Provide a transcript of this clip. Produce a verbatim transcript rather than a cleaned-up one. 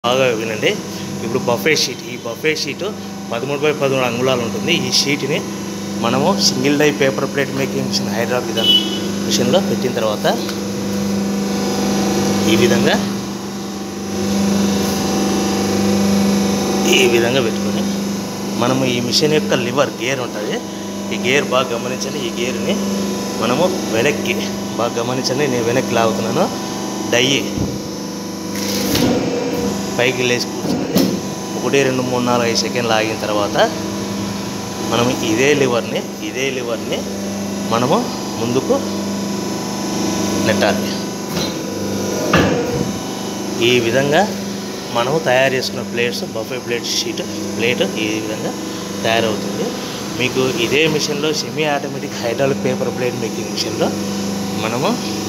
బాగా వినండి. ఇప్పుడు బఫే షీట్, ఈ బఫే షీట్ పదమూడు బై పదమూడు అంగుళాలు ఉంటుంది. ఈ షీట్ని మనము single die paper plate making machine hydraulic విధానం మిషన్లో పెట్టిన తర్వాత ఈ విధంగా ఈ విధంగా పెట్టుకొని మనము ఈ మిషన్ యొక్క లివర్ గేర్ ఉంటుంది. ఈ గేర్ బాగా గమనించండి. ఈ గేర్ని మనము వెనక్కి బాగా గమనించండి. నేను వెనక్కి లాగుతున్నాను. డై పైకి లేచి కూర్చున్నది. ఒకటి రెండు మూడు నాలుగు ఐదు సెకండ్లు ఆగిన తర్వాత మనము ఇదే లివర్ని ఇదే లివర్ని మనము ముందుకు నెట్టాలి. ఈ విధంగా మనము తయారు చేసుకున్న plates buffet plate sheet plate ఈ విధంగా తయారవుతుంది. మీకు ఇదే మిషన్లో semi automatic hydraulic paper plate making మిషన్లో మనము